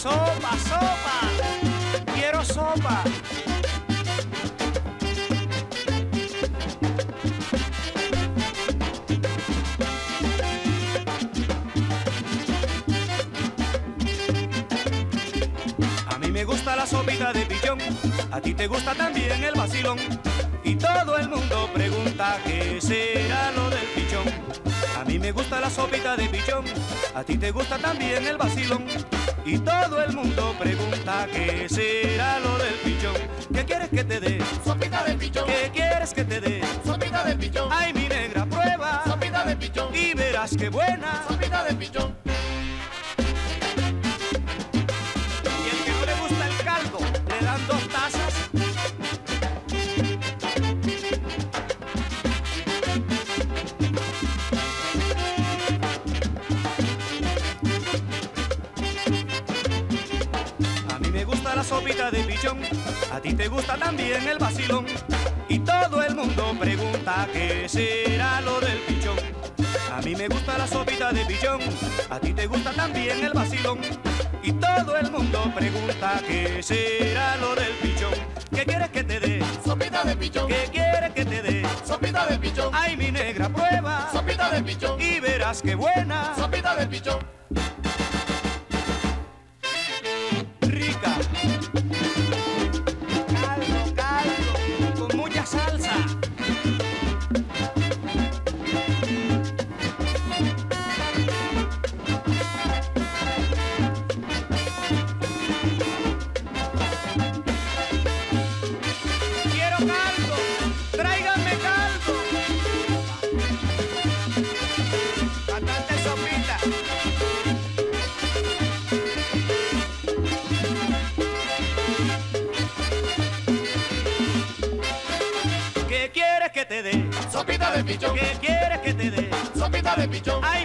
Sopa, sopa, quiero sopa. A mí me gusta la sopita de pichón, a ti te gusta también el vacilón. Y todo el mundo pregunta qué será lo del pichón. A mí me gusta la sopita de pichón, a ti te gusta también el vacilón. Y todo el mundo pregunta qué será lo del pichón. ¿Qué quieres que te dé? Sopita de pichón. ¿Qué quieres que te dé? Sopita de pichón. Ay, mi negra, prueba. Sopita de pichón. Y verás qué buena. Sopita de pichón. Y el que no le gusta el caldo, le dan 2 tazas. A mí me gusta la sopita de pichón, a ti te gusta también el vacilón. Y todo el mundo pregunta qué será lo del pichón. A mí me gusta la sopita de pichón, a ti te gusta también el vacilón. Y todo el mundo pregunta qué será lo del pichón. ¿Qué quieres que te dé? Sopita de pichón. ¿Qué quieres que te dé? Sopita de pichón. Ay, mi negra, prueba. Sopita de pichón. Y verás qué buena. Sopita de pichón. Rica. Caldo, caldo, con mucha salsa. Quiero caldo, tráiganme caldo. Bastante sopita. ¿Qué quieres que te dé? Sopita de pichón. ¿Qué quieres que te dé? Sopita de pichón. Ay,